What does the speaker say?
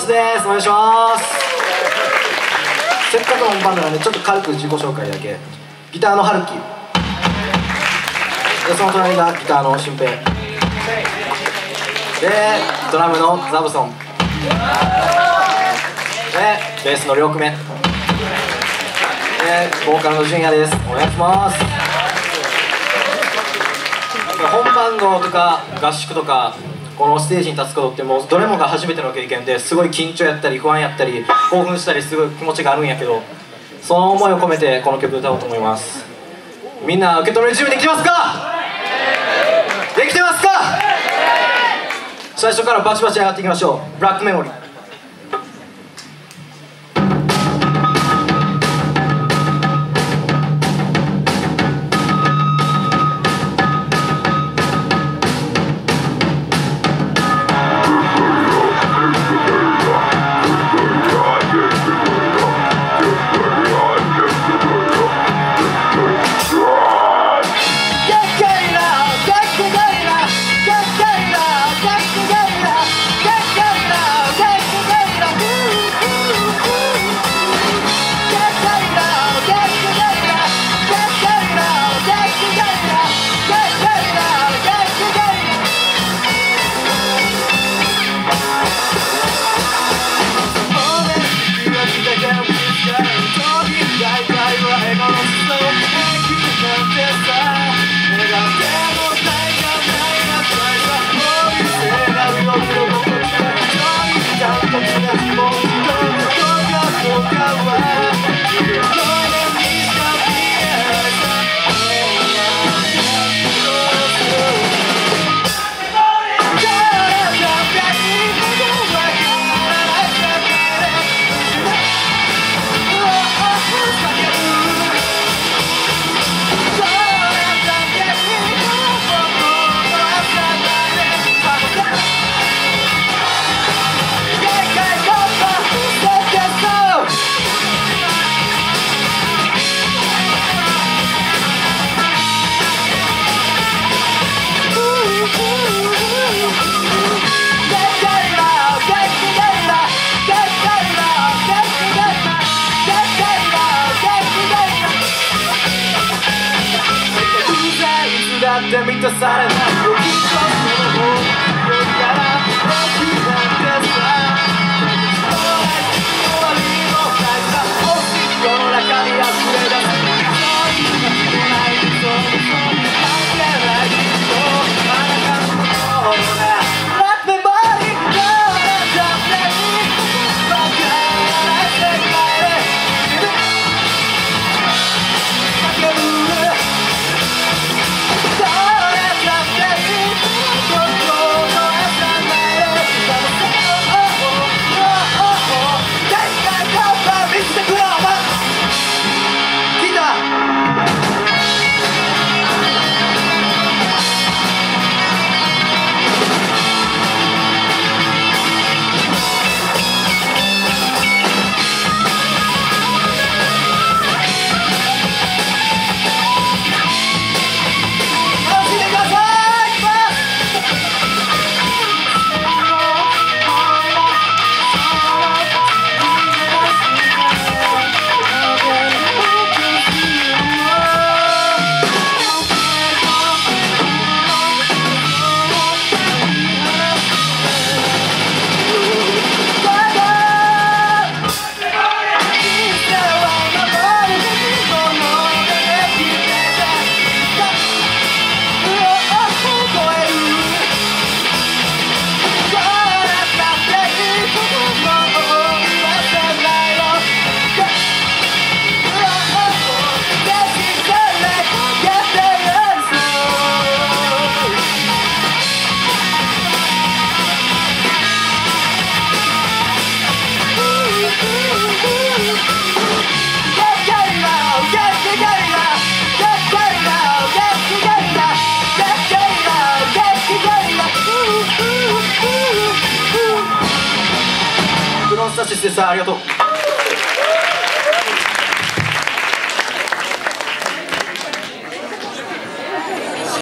です。お願いします。せっかくの本番なのでちょっと軽く自己紹介だけ。ギターの春樹で、その隣がギターの俊平で、ドラムのザブソンで、ベースの両組目で、ボーカルの純也です。お願いします。本番後とか合宿とかこのステージに立つことってもうどれもが初めての経験ですごい緊張やったり不安やったり興奮したりすごい気持ちがあるんやけど、その思いを込めてこの曲歌おうと思います。みんな受け止める準備できてますか？できてますか？最初からバチバチ上がっていきましょう。ブラックメモリー。満たされないよきっとその方よりから僕なんてさ終わりのないさ欲しい世の中に溢れ出すそういう気もないそう関係ないとあなたの心が Rock me body どうだっていいバカな世界で叫ぶスタシスでした。ありがとう。